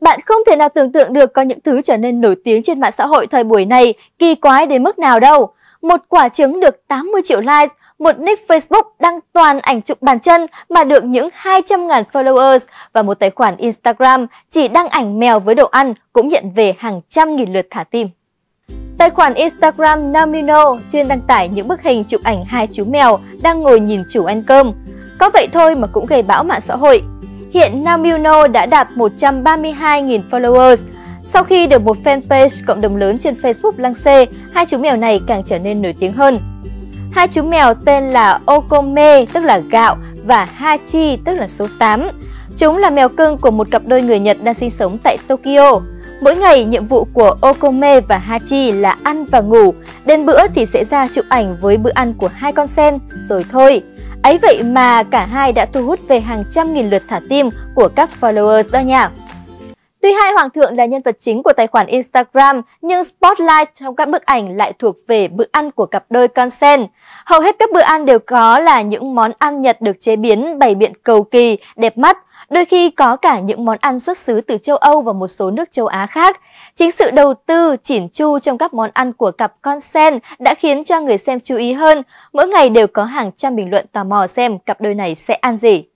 Bạn không thể nào tưởng tượng được có những thứ trở nên nổi tiếng trên mạng xã hội thời buổi này kỳ quái đến mức nào đâu. Một quả trứng được 80 triệu likes, một nick Facebook đăng toàn ảnh chụp bàn chân mà được những 200.000 followers và một tài khoản Instagram chỉ đăng ảnh mèo với đồ ăn cũng nhận về hàng trăm nghìn lượt thả tim. Tài khoản Instagram Namino chuyên đăng tải những bức hình chụp ảnh hai chú mèo đang ngồi nhìn chủ ăn cơm. Có vậy thôi mà cũng gây bão mạng xã hội. Hiện Namino đã đạt 132.000 followers. Sau khi được một fanpage cộng đồng lớn trên Facebook lăng xê, hai chú mèo này càng trở nên nổi tiếng hơn. Hai chú mèo tên là Okome, tức là gạo, và Hachi, tức là số 8. Chúng là mèo cưng của một cặp đôi người Nhật đang sinh sống tại Tokyo. Mỗi ngày, nhiệm vụ của Okome và Hachi là ăn và ngủ. Đến bữa thì sẽ ra chụp ảnh với bữa ăn của hai con sen, rồi thôi. Ấy vậy mà cả hai đã thu hút về hàng trăm nghìn lượt thả tim của các followers đó nha. Tuy hai hoàng thượng là nhân vật chính của tài khoản Instagram, nhưng spotlight trong các bức ảnh lại thuộc về bữa ăn của cặp đôi con sen. Hầu hết các bữa ăn đều có là những món ăn Nhật được chế biến bày biện cầu kỳ, đẹp mắt. Đôi khi có cả những món ăn xuất xứ từ châu Âu và một số nước châu Á khác. Chính sự đầu tư chỉn chu trong các món ăn của cặp con sen đã khiến cho người xem chú ý hơn. Mỗi ngày đều có hàng trăm bình luận tò mò xem cặp đôi này sẽ ăn gì.